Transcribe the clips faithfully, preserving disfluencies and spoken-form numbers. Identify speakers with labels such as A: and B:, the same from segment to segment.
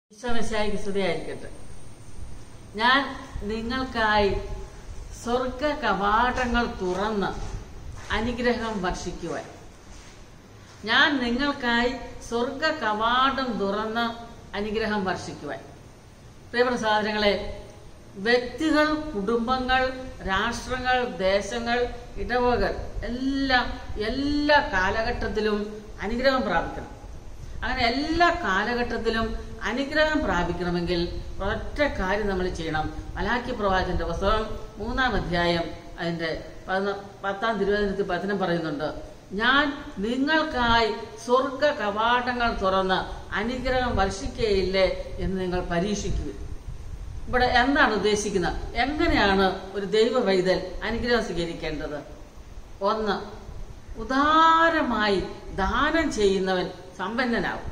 A: ഈശോമിശിഹായ്ക്ക് സ്തുതിയായിരിക്കട്ടെ. ഞാൻ നിങ്ങൾക്കായി സ്വർഗ കവാടങ്ങൾ തുറന്ന് അനുഗ്രഹം വർഷിക്കുവാൻ ഞാൻ നിങ്ങൾക്കായി സ്വർഗ കവാടം തുറന്ന് അനുഗ്രഹം വർഷിക്കുവാൻ പ്രിയപ്പെട്ട സഹോദരങ്ങളെ, വ്യക്തികൾ, കുടുംബങ്ങൾ, രാഷ്ട്രങ്ങൾ, ദേശങ്ങൾ, ഇടവകൾ എല്ലാം എല്ലാ കാലഘട്ടത്തിലും അനുഗ്രഹം പ്രാപിക്കണം. അങ്ങനെ എല്ലാ കാലഘട്ടത്തിലും അനുഗ്രഹം പ്രാപിക്കണമെങ്കിൽ ഒറ്റ കാര്യം നമ്മൾ ചെയ്യണം. മലാക്കി പ്രവാചകന്റെ പുസ്തകം മൂന്നാം അധ്യായം അതിന്റെ പത്താം തിരുവചനത്തിൽ വചനം പറയുന്നുണ്ട്, ഞാൻ നിങ്ങൾക്കായി സ്വർഗ കവാടങ്ങൾ തുറന്ന് അനുഗ്രഹം വർഷിക്കുകയില്ലേ എന്ന് നിങ്ങൾ പരീക്ഷിക്കുക. ഇവിടെ എന്താണ് ഉദ്ദേശിക്കുന്നത്? എങ്ങനെയാണ് ഒരു ദൈവ വൈതൽ അനുഗ്രഹം സ്വീകരിക്കേണ്ടത്? ഒന്ന്, ഉദാരമായി ദാനം ചെയ്യുന്നവൻ സമ്പന്നനാവും.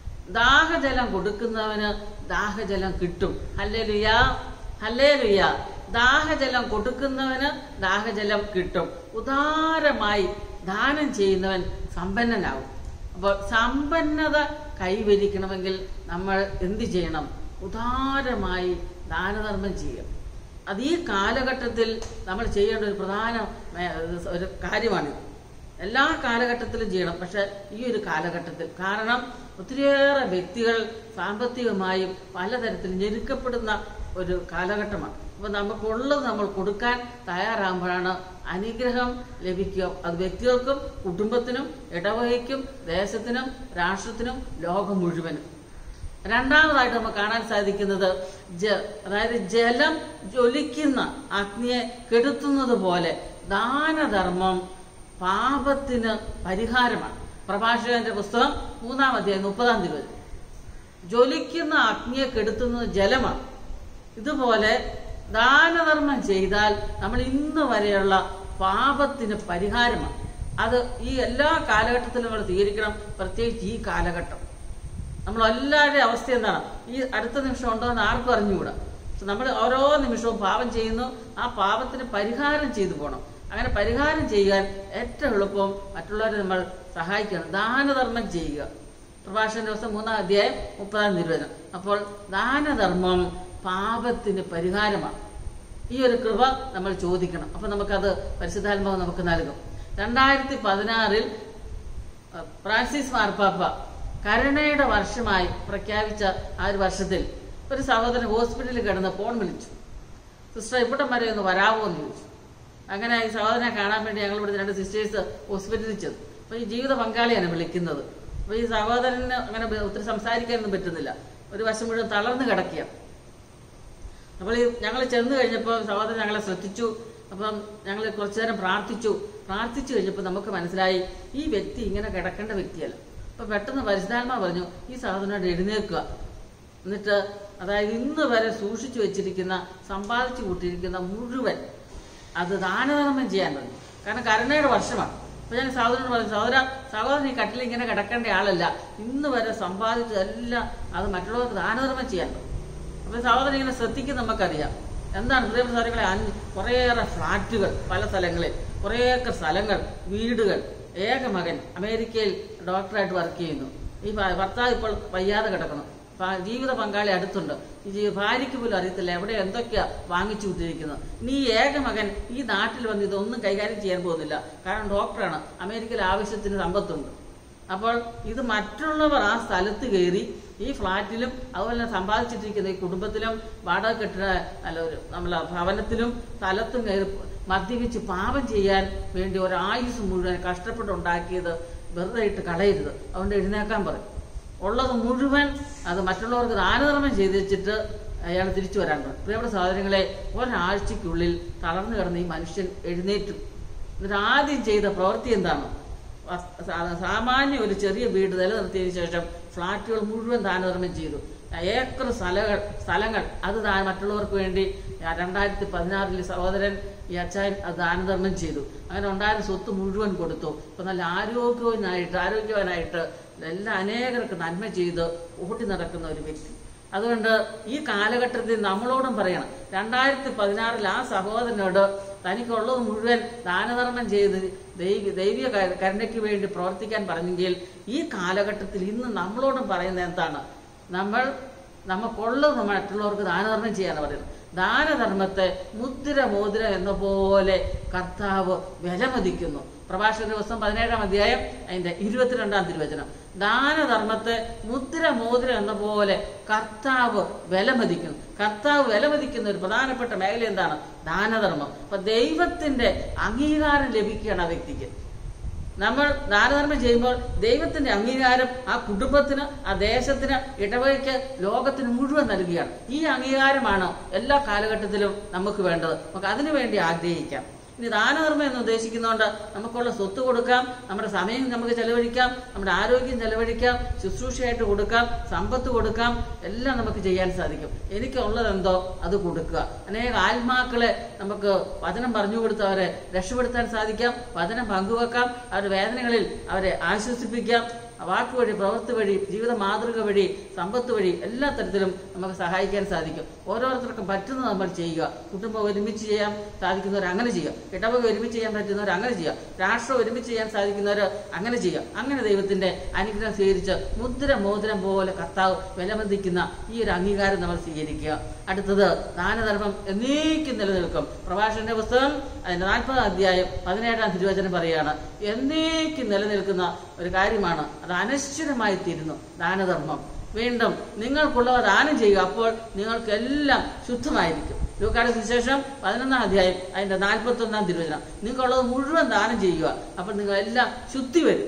A: ദാഹജലം കൊടുക്കുന്നവന് ദാഹജലം കിട്ടും. ഹല്ലേലൂയ, ഹല്ലേലൂയ. ദാഹജലം കൊടുക്കുന്നവന് ദാഹജലം കിട്ടും. ഉദാരമായി ദാനം ചെയ്യുന്നവൻ സമ്പന്നനാവും. അപ്പോൾ സമ്പന്നത കൈവരിക്കണമെങ്കിൽ നമ്മൾ എന്ത് ചെയ്യണം? ഉദാരമായി ദാനധർമ്മം ചെയ്യണം. അത് ഈ കാലഘട്ടത്തിൽ നമ്മൾ ചെയ്യേണ്ട ഒരു പ്രധാന ഒരു കാര്യമാണിത്. എല്ലാ കാലഘട്ടത്തിലും ചെയ്യണം, പക്ഷെ ഈ ഒരു കാലഘട്ടത്തിൽ കാരണം ഒത്തിരിയേറെ വ്യക്തികൾ സാമ്പത്തികമായും പലതരത്തിൽ ഞെരുക്കപ്പെടുന്ന ഒരു കാലഘട്ടമാണ്. അപ്പൊ നമുക്കുള്ളത് നമ്മൾ കൊടുക്കാൻ തയ്യാറാകുമ്പോഴാണ് അനുഗ്രഹം ലഭിക്കുക. അത് വ്യക്തികൾക്കും കുടുംബത്തിനും ഇടവകയ്ക്കും ദേശത്തിനും രാഷ്ട്രത്തിനും ലോകം മുഴുവനും. രണ്ടാമതായിട്ട് നമുക്ക് കാണാൻ സാധിക്കുന്നത് ജ അതായത് ജലം ജ്വലിക്കുന്ന അഗ്നിയെ കെടുത്തുന്നത് പോലെ ദാനധർമ്മം പാപത്തിന് പരിഹാരമാണ്. പ്രഭാഷകന്റെ പുസ്തകം മൂന്നാം അധ്യായം മുപ്പതാം തിരുവചനം. ജ്വലിക്കുന്ന അഗ്നിയെ കെടുത്തുന്നത് ജലമാണ്. ഇതുപോലെ ദാനധർമ്മം ചെയ്താൽ നമ്മൾ ഇന്ന് വരെയുള്ള പാപത്തിന് പരിഹാരമാണ്. അത് ഈ എല്ലാ കാലഘട്ടത്തിലും നമ്മൾ സ്വീകരിക്കണം. പ്രത്യേകിച്ച് ഈ കാലഘട്ടം നമ്മൾ എല്ലാവരുടെയും അവസ്ഥ എന്താണ്? ഈ അടുത്ത നിമിഷം ഉണ്ടോ എന്ന് ആർക്കും അറിഞ്ഞുകൂടാ. നമ്മൾ ഓരോ നിമിഷവും പാപം ചെയ്യുന്നു. ആ പാപത്തിന് പരിഹാരം ചെയ്തു പോകണം. അങ്ങനെ പരിഹാരം ചെയ്യാൻ ഏറ്റവും എളുപ്പം മറ്റുള്ളവരെ നമ്മൾ സഹായിക്കണം. ദാനധർമ്മം ചെയ്യുക. പ്രഭാഷകന്റെ ദിവസം മൂന്നാം അധ്യായം മുപ്പതാം തിരുവചനം. അപ്പോൾ ദാനധർമ്മം പാപത്തിന് പരിഹാരമാണ്. ഈ ഒരു കൃപ നമ്മൾ ചോദിക്കണം. അപ്പൊ നമുക്കത് പരിശുദ്ധാത്മാവ് നമുക്ക് നൽകും. രണ്ടായിരത്തി പതിനാറിൽ ഫ്രാൻസിസ് മാർപ്പാപ്പ കരുണയുടെ വർഷമായി പ്രഖ്യാപിച്ച ആ ഒരു വർഷത്തിൽ ഒരു സഹോദരൻ ഹോസ്പിറ്റലിൽ കിടന്ന് ഫോൺ വിളിച്ചു, സിസ്റ്റർ ഇവിടം വരെ ഒന്ന് വരാമോ എന്ന് ചോദിച്ചു. അങ്ങനെ ഈ സഹോദരനെ കാണാൻ വേണ്ടി ഞങ്ങൾ ഇവിടെ രണ്ട് സിസ്റ്റേഴ്സ് ഹോസ്പിറ്റലിൽ ചെന്നു. അപ്പൊ ഈ ജീവിത പങ്കാളിയാണ് വിളിക്കുന്നത്. അപ്പൊ ഈ സഹോദരന് അങ്ങനെ ഒത്തിരി സംസാരിക്കാനൊന്നും പറ്റുന്നില്ല. ഒരു വശം മുഴുവൻ തളർന്നു കിടക്കുക. അപ്പോൾ ഈ ഞങ്ങൾ ചെന്ന് കഴിഞ്ഞപ്പോൾ സഹോദരൻ ഞങ്ങളെ ശ്രദ്ധിച്ചു. അപ്പം ഞങ്ങൾ കുറച്ചു നേരം പ്രാർത്ഥിച്ചു. പ്രാർത്ഥിച്ചു കഴിഞ്ഞപ്പോൾ നമുക്ക് മനസ്സിലായി ഈ വ്യക്തി ഇങ്ങനെ കിടക്കേണ്ട വ്യക്തിയല്ല. അപ്പൊ പെട്ടെന്ന് പരിശുദ്ധാത്മാ പറഞ്ഞു, ഈ സഹോദരനോട് എഴുന്നേൽക്കുക. എന്നിട്ട് അതായത് ഇന്ന് വരെ സൂക്ഷിച്ചു വെച്ചിരിക്കുന്ന സമ്പാദിച്ചു കൂട്ടിയിരിക്കുന്ന മുഴുവൻ അത് ദാനധർമ്മം ചെയ്യാൻ പറഞ്ഞു. കാരണം കരുണയുടെ വർഷമാണ്. അപ്പൊ ഞാൻ സഹോദരനോട് പറഞ്ഞു, സഹോദര സഹോദരൻ ഈ കട്ടിൽ ഇങ്ങനെ കിടക്കേണ്ട ആളല്ല, ഇന്ന് വരെ സമ്പാദിച്ചതെല്ലാം അത് മറ്റുള്ളവർക്ക് ദാനധർമ്മം ചെയ്യാൻ പറഞ്ഞു. അപ്പൊ സഹോദരൻ ഇങ്ങനെ ശ്രദ്ധിക്കും. നമുക്കറിയാം എന്താണ് പ്രിയപ്പെട്ട സ്ഥലങ്ങളെ, കുറേയേറെ ഫ്ലാറ്റുകൾ പല സ്ഥലങ്ങളിൽ, കുറേ ഏക്കർ സ്ഥലങ്ങൾ, വീടുകൾ. ഏക മകൻ അമേരിക്കയിൽ ഡോക്ടറായിട്ട് വർക്ക് ചെയ്യുന്നു. ഈ ഭർത്താവ് ഇപ്പോൾ വയ്യാതെ കിടക്കണം. ജീവിത പങ്കാളി അടുത്തുണ്ട്. ഈ ഭാര്യയ്ക്ക് പോലും അറിയത്തില്ല എവിടെ എന്തൊക്കെയാ വാങ്ങിച്ചു വിട്ടിരിക്കുന്നത്. ഇനി ഈ ഏക മകൻ ഈ നാട്ടിൽ വന്ന് ഇതൊന്നും കൈകാര്യം ചെയ്യാൻ പോകുന്നില്ല. കാരണം ഡോക്ടറാണ്, അമേരിക്കയിൽ ആവശ്യത്തിന് സമ്പത്തുണ്ട്. അപ്പോൾ ഇത് മറ്റുള്ളവർ ആ സ്ഥലത്ത് കയറി ഈ ഫ്ലാറ്റിലും അതുപോലെ സമ്പാദിച്ചിട്ടിരിക്കുന്ന ഈ കുടുംബത്തിലും വാടക കെട്ടിട അല്ല ഒരു നമ്മളെ ഭവനത്തിലും സ്ഥലത്തും കയറി മദ്യപിച്ച് പാപം ചെയ്യാൻ വേണ്ടി ഒരായുസ് മുഴുവൻ കഷ്ടപ്പെട്ടുണ്ടാക്കിയത് വെറുതെ ഇട്ട് കളയരുത്. അതുകൊണ്ട് എഴുന്നേക്കാൻ പറയും. ഉള്ളത് മുഴുവൻ അത് മറ്റുള്ളവർക്ക് ദാനധർമ്മം ചെയ്ത് വെച്ചിട്ട് അയാൾ തിരിച്ചു വരാൻ പറയും. പ്രിയപ്പെട്ട സഹോദരങ്ങളെ, ഒരാഴ്ചക്കുള്ളിൽ തളർന്നു കിടന്ന ഈ മനുഷ്യൻ എഴുന്നേറ്റു. എന്നിട്ട് ആദ്യം ചെയ്ത പ്രവൃത്തി എന്താണ്? സാമാന്യ ഒരു ചെറിയ വീട് നിലനിർത്തിയതിനു ശേഷം ഫ്ളാറ്റുകൾ മുഴുവൻ ദാനധർമ്മം ചെയ്തു. ഏക്കർ സ്ഥലങ്ങൾ സ്ഥലങ്ങൾ അത് മറ്റുള്ളവർക്ക് വേണ്ടി രണ്ടായിരത്തി പതിനാറിൽ സഹോദരൻ ഈ അച്ചായൻ അത് ദാനധർമ്മം ചെയ്തു. അങ്ങനെ ഉണ്ടായിരുന്ന സ്വത്ത് മുഴുവൻ കൊടുത്തു. ഇപ്പൊ നല്ല ആരോഗ്യവാനായിട്ട് ആരോഗ്യവാനായിട്ട് എല്ലാ അനേകർക്ക് നന്മ ചെയ്ത് ഓട്ടി നടക്കുന്ന ഒരു വ്യക്തി. അതുകൊണ്ട് ഈ കാലഘട്ടത്തിൽ നമ്മളോടും പറയണം, രണ്ടായിരത്തി പതിനാറിൽ ആ സഹോദരനോട് തനിക്കുള്ളത് മുഴുവൻ ദാനധർമ്മം ചെയ്ത് ദൈവ ദൈവിക കരുണയ്ക്ക് വേണ്ടി പ്രവർത്തിക്കാൻ പറഞ്ഞെങ്കിൽ ഈ കാലഘട്ടത്തിൽ ഇന്ന് നമ്മളോടും പറയുന്നത് എന്താണ്? നമ്മൾ നമുക്കുള്ളത് നമ്മൾ മറ്റുള്ളവർക്ക് ദാനധർമ്മം ചെയ്യാനാണ് പറയുന്നത്. ദാനധർമ്മത്തെ മുദ്ര മോതിര എന്ന പോലെ കർത്താവ് വിലമതിക്കുന്നു. പ്രഭാഷക ദിവസം പതിനേഴാം അധ്യായം അതിന്റെ ഇരുപത്തിരണ്ടാം തിരുവചനം. ദാനധർമ്മത്തെ മുദ്ര മോതിര എന്ന പോലെ കർത്താവ് വിലമതിക്കുന്നു. കർത്താവ് വിലമതിക്കുന്ന ഒരു പ്രധാനപ്പെട്ട മേഖല എന്താണ്? ദാനധർമ്മം. അപ്പൊ ദൈവത്തിന്റെ അംഗീകാരം ലഭിക്കുകയാണ് ആ വ്യക്തിക്ക്. നമ്മൾ ദാനധർമ്മം ചെയ്യുമ്പോൾ ദൈവത്തിന്റെ അംഗീകാരം ആ കുടുംബത്തിന്, ആ ദേശത്തിന്, ഇടവകയ്ക്ക്, ലോകത്തിന് മുഴുവൻ നൽകുകയാണ്. ഈ അംഗീകാരമാണ് എല്ലാ കാലഘട്ടത്തിലും നമുക്ക് വേണ്ടത്. നമുക്ക് അതിനു വേണ്ടി ആഗ്രഹിക്കാം. ഇനി ദാനധർമ്മം എന്ന് ഉദ്ദേശിക്കുന്നതുകൊണ്ട് നമുക്കുള്ള സ്വത്ത് കൊടുക്കാം, നമ്മുടെ സമയം നമുക്ക് ചെലവഴിക്കാം, നമ്മുടെ ആരോഗ്യം ചെലവഴിക്കാം, ശുശ്രൂഷയായിട്ട് കൊടുക്കാം, സമ്പത്ത് കൊടുക്കാം, എല്ലാം നമുക്ക് ചെയ്യാൻ സാധിക്കും. എനിക്കുള്ളതെന്തോ അത് കൊടുക്കുക. അനേക ആത്മാക്കളെ നമുക്ക് വചനം പറഞ്ഞു കൊടുത്ത് അവരെ രക്ഷപ്പെടുത്താൻ സാധിക്കാം. വചനം പങ്കുവെക്കാം. അവരുടെ വേദനകളിൽ അവരെ ആശ്വസിപ്പിക്കാം. വാക്കുവഴി, പ്രവൃത്തി വഴി, ജീവിത മാതൃക വഴി, സമ്പത്ത് വഴി എല്ലാ തരത്തിലും നമുക്ക് സഹായിക്കാൻ സാധിക്കും. ഓരോരുത്തർക്കും പറ്റുന്നത് നമ്മൾ ചെയ്യുക. കുടുംബം ഒരുമിച്ച് ചെയ്യാൻ സാധിക്കുന്നവർ അങ്ങനെ ചെയ്യുക. ഇടവക ഒരുമിച്ച് ചെയ്യാൻ പറ്റുന്നവർ അങ്ങനെ ചെയ്യുക. രാഷ്ട്രം ഒരുമിച്ച് ചെയ്യാൻ സാധിക്കുന്നവർ അങ്ങനെ ചെയ്യുക. അങ്ങനെ ദൈവത്തിന്റെ അനുഗ്രഹം സ്വീകരിച്ച് മുദ്ര മോതിരം പോലെ കർത്താവ് വിലമതിക്കുന്ന ഈ ഒരു അംഗീകാരം നമ്മൾ സ്വീകരിക്കുക. അടുത്തത് ദാനധർമ്മം എന്നേക്കും നിലനിൽക്കും. പ്രഭാഷകന്റെ പുസ്തകം അതിന്റെ നാൽപ്പതാം അധ്യായം പതിനേഴാം തിരുവചനം പറയുകയാണ്, എന്നേക്കും നിലനിൽക്കുന്ന ഒരു കാര്യമാണ്. അത് അനശ്വരമായി തീരുന്നു ദാനധർമ്മം. വീണ്ടും നിങ്ങൾക്കുള്ളവ ദാനം ചെയ്യുക, അപ്പോൾ നിങ്ങൾക്കെല്ലാം ശുദ്ധമായിരിക്കും. ലൂക്കായുടെ സുവിശേഷം പതിനൊന്നാം അധ്യായം അതിന്റെ നാൽപ്പത്തി ഒന്നാം തിരുവചനം. നിങ്ങൾക്കുള്ളത് മുഴുവൻ ദാനം ചെയ്യുക, അപ്പോൾ നിങ്ങൾ എല്ലാം ശുദ്ധി വരും.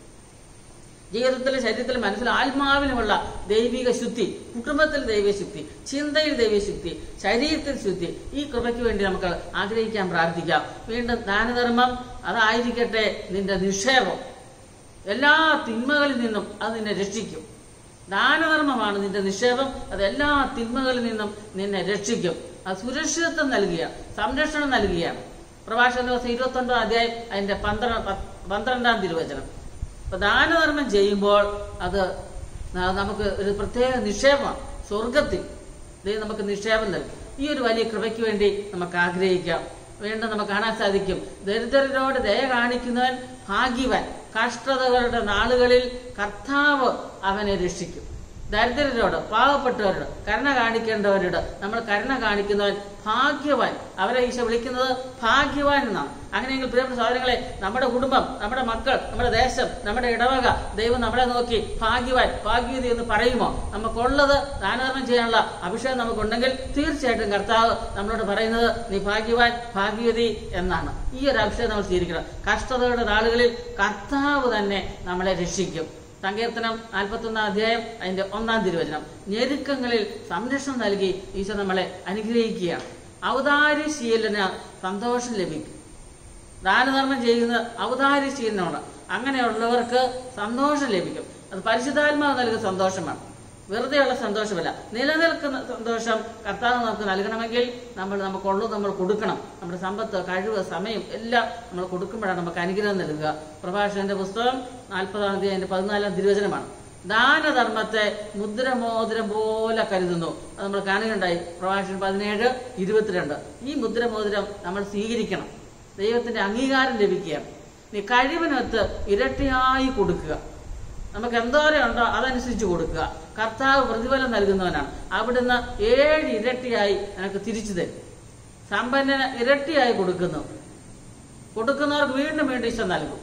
A: ജീവിതത്തിലും ശരീരത്തിലും മനസ്സിലും ആത്മാവിലുമുള്ള ദൈവിക ശുദ്ധി, കുടുംബത്തിൽ ദൈവിക ശുദ്ധി, ചിന്തയിൽ ദൈവിക ശുദ്ധി, ശരീരത്തിൽ ശുദ്ധി, ഈ കൃപയ്ക്ക് വേണ്ടി നമുക്ക് ആഗ്രഹിക്കാൻ, പ്രാർത്ഥിക്കാം. വീണ്ടും ദാനധർമ്മം അതായിരിക്കട്ടെ നിന്റെ നിക്ഷേപം. എല്ലാ തിന്മകളിൽ നിന്നും അത് നിന്നെ രക്ഷിക്കും. ദാനധർമ്മമാണ് നിന്റെ നിക്ഷേപം. അത് എല്ലാ തിന്മകളിൽ നിന്നും നിന്നെ രക്ഷിക്കും. അത് സുരക്ഷിതത്വം നൽകുകയാണ്, സംരക്ഷണം നൽകുകയാണ്. പ്രഭാഷകന്റെ ദിവസം ഇരുപത്തി ഒൻപതാം അധ്യായം അതിന്റെ പന്ത്രണ്ട് പന്ത്രണ്ടാം തിരുവചനം. അപ്പൊ ദാനധർമ്മം ചെയ്യുമ്പോൾ അത് നമുക്ക് ഒരു പ്രത്യേക നിക്ഷേപമാണ്. സ്വർഗത്തിൽ ദൈവം നമുക്ക് നിക്ഷേപം നൽകും. ഈ ഒരു വലിയ കൃപയ്ക്ക് വേണ്ടി നമുക്ക് ആഗ്രഹിക്കാം. വീണ്ടും നമുക്ക് കാണാൻ സാധിക്കും, ദരിദ്രരോട് ദയ കാണിക്കുന്നവൻ ഭാഗ്യവാൻ. കഷ്ടതകളുടെ നാളുകളിൽ കർത്താവ് അവനെ രക്ഷിക്കും. ദരിദ്രരോട്, പാവപ്പെട്ടവരോട്, കരുണ കാണിക്കേണ്ടവരോട് നമ്മൾ കരുണ കാണിക്കുന്നവൻ ഭാഗ്യവാൻ. അവരെ ഈശോ വിളിക്കുന്നത് ഭാഗ്യവാൻ എന്നാണ്. അങ്ങനെയെങ്കിൽ പ്രിയപ്പെട്ട സഹോദരങ്ങളെ, നമ്മുടെ കുടുംബം, നമ്മുടെ മക്കൾ, നമ്മുടെ ദേശം, നമ്മുടെ ഇടവക ദൈവം നമ്മളെ നോക്കി ഭാഗ്യവാൻ, ഭാഗ്യവതി എന്ന് പറയുമോ? നമുക്കുള്ളത് ദാനധർമ്മം ചെയ്യാനുള്ള അഭിഷേകം നമുക്കുണ്ടെങ്കിൽ തീർച്ചയായിട്ടും കർത്താവ് നമ്മളോട് പറയുന്നത് നീ ഭാഗ്യവാൻ, ഭാഗ്യവതി എന്നാണ്. ഈ ഒരു അഭിഷേകം നമ്മൾ സ്വീകരിക്കണം. കഷ്ടതയുടെ നാളുകളിൽ കർത്താവ് തന്നെ നമ്മളെ രക്ഷിക്കും. സങ്കീർത്തനം നാൽപ്പത്തി ഒന്നാം അധ്യായം അതിന്റെ ഒന്നാം തിരുവചനം. ഞെരുക്കങ്ങളിൽ സംരക്ഷണം നൽകി ഈശോ നമ്മളെ അനുഗ്രഹിക്കുകയാണ്. ഔദാര്യശീലന് സന്തോഷം ലഭിക്കും. ദാനധർമ്മം ചെയ്യുന്ന ഔദാര്യശീലനമാണ്. അങ്ങനെയുള്ളവർക്ക് സന്തോഷം ലഭിക്കും. അത് പരിശുദ്ധാത്മാവ് നൽകുന്ന സന്തോഷമാണ്, വെറുതെയുള്ള സന്തോഷമല്ല. നിലനിൽക്കുന്ന സന്തോഷം കർത്താവ് നമുക്ക് നൽകണമെങ്കിൽ നമ്മൾ നമുക്കുള്ളത് നമ്മൾ കൊടുക്കണം. നമ്മുടെ സമ്പത്ത്, കഴിവ്, സമയം എല്ലാം നമ്മൾ കൊടുക്കുമ്പോഴാണ് നമുക്ക് അനുഗ്രഹം നൽകുക. പ്രഭാഷകന്റെ പുസ്തകം നാൽപ്പതാം അധ്യായം പതിനാലാം തിരുവചനമാണ്. ദാനധർമ്മത്തെ മുദ്രമോതിരം പോലെ കരുതുന്നു. അത് നമ്മൾ കാണുകയുണ്ടായി. പ്രഭാഷകൻ പതിനേഴ് ഇരുപത്തിരണ്ട്. ഈ മുദ്രമോതിരം നമ്മൾ സ്വീകരിക്കണം. ദൈവത്തിന്റെ അംഗീകാരം ലഭിക്കുകയാണ്. നീ കഴിവിനൊത്ത് ഇരട്ടിയായി കൊടുക്കുക. നമുക്ക് എന്തോരം ഉണ്ടോ അതനുസരിച്ച് കൊടുക്കുക. കർത്താവ് പ്രതിഫലം നൽകുന്നവനാണ്. അവിടുന്ന് ഏഴ് ഇരട്ടിയായി നിനക്ക് തിരിച്ചു തരും. സമ്പന്നന് ഇരട്ടിയായി കൊടുക്കുന്നു. കൊടുക്കുന്നവർക്ക് വീണ്ടും വീണ്ടും ഈശോ നൽകും.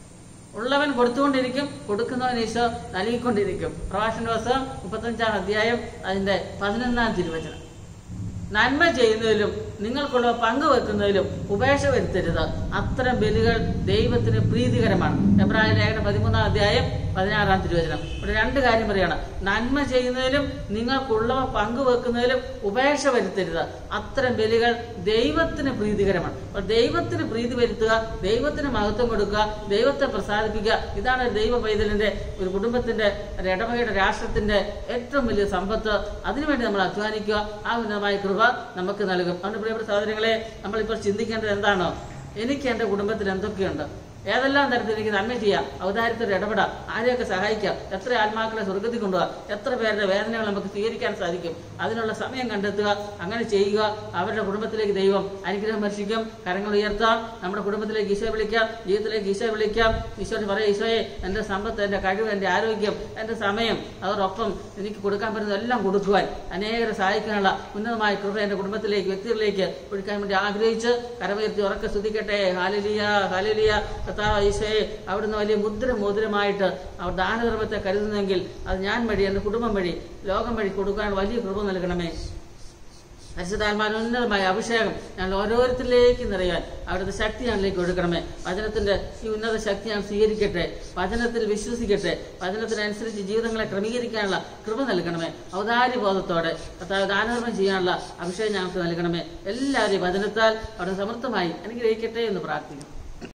A: ഉള്ളവൻ കൊടുത്തുകൊണ്ടിരിക്കും, കൊടുക്കുന്നവൻ ഈശോ നൽകിക്കൊണ്ടിരിക്കും. പ്രഭാഷകന്റെ ദിവസം മുപ്പത്തഞ്ചാം അധ്യായം അതിന്റെ പതിനൊന്നാം തിരുവചനം. നന്മ ചെയ്യുന്നതിലും നിങ്ങൾക്കുള്ള പങ്കുവെക്കുന്നതിലും ഉപേക്ഷ വരുത്തരുത്. അത്തരം ബലികൾ ദൈവത്തിന് പ്രീതികരമാണ്. എബ്രായ ലേഖനം പതിമൂന്നാം അധ്യായം പതിനാറാം തിരുവചനം. ഇവിടെ രണ്ട് കാര്യം പറയാണ്. നന്മ ചെയ്യുന്നതിലും നിങ്ങൾക്കുള്ളവ പങ്കുവെക്കുന്നതിലും ഉപേക്ഷ വരുത്തരുത്. അത്തരം ബലികൾ ദൈവത്തിന് പ്രീതികരമാണ്. അപ്പോൾ ദൈവത്തിന് പ്രീതി വരുത്തുക, ദൈവത്തിന് മഹത്വം കൊടുക്കുക, ദൈവത്തെ പ്രസാദിപ്പിക്കുക. ഇതാണ് ഒരു ദൈവ പൈതലിന്റെ, ഒരു കുടുംബത്തിന്റെ, ഒരു ഇടവകയുടെ, രാഷ്ട്രത്തിന്റെ ഏറ്റവും വലിയ സമ്പത്ത്. അതിനുവേണ്ടി നമ്മൾ അധ്വാനിക്കുക. ആ ഉന്നതമായ കൃപ നമുക്ക് നൽകും. അതുകൊണ്ട് പ്രിയപ്പെട്ട സഹോദരങ്ങളെ, നമ്മളിപ്പോൾ ചിന്തിക്കേണ്ടത് എന്താണോ? എനിക്ക് എൻ്റെ കുടുംബത്തിൽ എന്തൊക്കെയുണ്ട്? ഏതെല്ലാം തരത്തിൽ എനിക്ക് നന്മ ചെയ്യാം, ഔദാര്യത്തോടെ ഇടപെടാം, ആരെയൊക്കെ സഹായിക്കാം, എത്ര ആത്മാക്കളെ സ്വർഗത്തിൽ കൊണ്ടുപോകാം, എത്ര പേരുടെ വേദനകൾ നമുക്ക് സ്വീകരിക്കാൻ സാധിക്കും, അതിനുള്ള സമയം കണ്ടെത്തുക. അങ്ങനെ ചെയ്യുക. അവരുടെ കുടുംബത്തിലേക്ക് ദൈവം അനുഗ്രഹം വർഷിക്കും. കരങ്ങൾ ഉയർത്താം. നമ്മുടെ കുടുംബത്തിലേക്ക് ഈശോ വിളിക്കാം, ജീവിതത്തിലേക്ക് ഈശോ വിളിക്കാം. ഈശോയോട് പറയാം, ഈശോയെ എൻ്റെ സമ്പത്ത്, എൻ്റെ കഴിവ്, എൻ്റെ ആരോഗ്യം, എൻ്റെ സമയം, അതോടൊപ്പം എനിക്ക് കൊടുക്കാൻ പറ്റുന്ന എല്ലാം കൊടുക്കുവാൻ, അനേകരെ സഹായിക്കാനുള്ള ഉന്നതമായ കൃപ എൻ്റെ കുടുംബത്തിലേക്ക്, വ്യക്തികളിലേക്ക് കൊടുക്കാൻ വേണ്ടി ആഗ്രഹിച്ച് കരമുയർത്തി ഉറക്കെ സ്തുതിക്കട്ടെ. ഹാലേലൂയ, ഹാലേലൂയ. കർത്താവ് ഈശോയെ, അവിടുന്ന് വലിയ മുദ്ര മോതിരമായിട്ട് അവർ ദാനധർമ്മത്തെ കരുതുന്നെങ്കിൽ അത് ഞാൻ വഴി, എൻ്റെ കുടുംബം വഴി, ലോകം വഴി കൊടുക്കാൻ വലിയ കൃപ നൽകണമേ. പരിശുദ്ധാത്മാവിന്റെ ഉന്നതമായ അഭിഷേകം ഞാൻ ഓരോരുത്തരിലേക്ക് നിറയാൻ അവിടുത്തെ ശക്തി ഞങ്ങളിലേക്ക് കൊടുക്കണമേ. വചനത്തിന്റെ ഈ ഉന്നത ശക്തി ഞാൻ സ്വീകരിക്കട്ടെ, വചനത്തിൽ വിശ്വസിക്കട്ടെ, വചനത്തിനനുസരിച്ച് ജീവിതങ്ങളെ ക്രമീകരിക്കാനുള്ള കൃപ നൽകണമേ. ഔദാര്യബോധത്തോടെ കർത്താവ് ദാനധർമ്മം ചെയ്യാനുള്ള അഭിഷേകം ഞങ്ങൾക്ക് നൽകണമേ. എല്ലാവരെയും വചനത്താൽ അവിടെ സമൃദ്ധമായി അനുഗ്രഹിക്കട്ടെ എന്ന് പ്രാർത്ഥിക്കുന്നു.